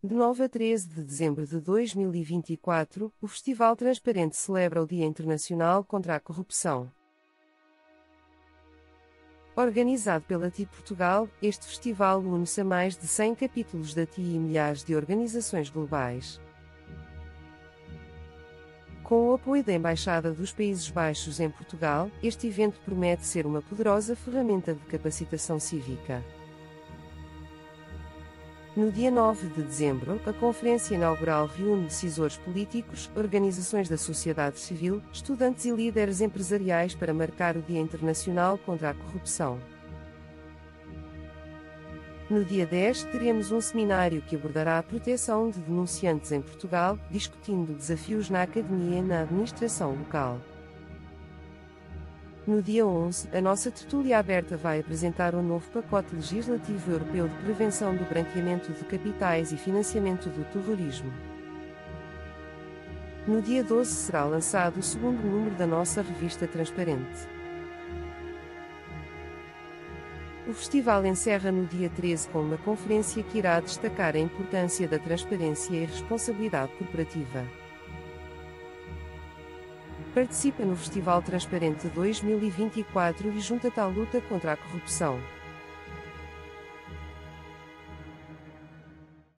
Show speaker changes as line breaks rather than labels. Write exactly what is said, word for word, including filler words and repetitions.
De nove a treze de dezembro de dois mil e vinte e quatro, o Festival Transparente celebra o Dia Internacional contra a Corrupção. Organizado pela T I Portugal, este festival une-se a mais de cem capítulos da T I e milhares de organizações globais. Com o apoio da Embaixada dos Países Baixos em Portugal, este evento promete ser uma poderosa ferramenta de capacitação cívica. No dia nove de dezembro, a conferência inaugural reúne decisores políticos, organizações da sociedade civil, estudantes e líderes empresariais para marcar o Dia Internacional contra a Corrupção. No dia dez, teremos um seminário que abordará a proteção de denunciantes em Portugal, discutindo desafios na academia e na administração local. No dia onze, a nossa tertúlia aberta vai apresentar o novo pacote legislativo europeu de prevenção do branqueamento de capitais e financiamento do terrorismo. No dia doze será lançado o segundo número da nossa revista Transparente. O festival encerra no dia treze com uma conferência que irá destacar a importância da transparência e responsabilidade corporativa. Participa no Festival Transparente dois mil e vinte e quatro e junta-te à luta contra a corrupção.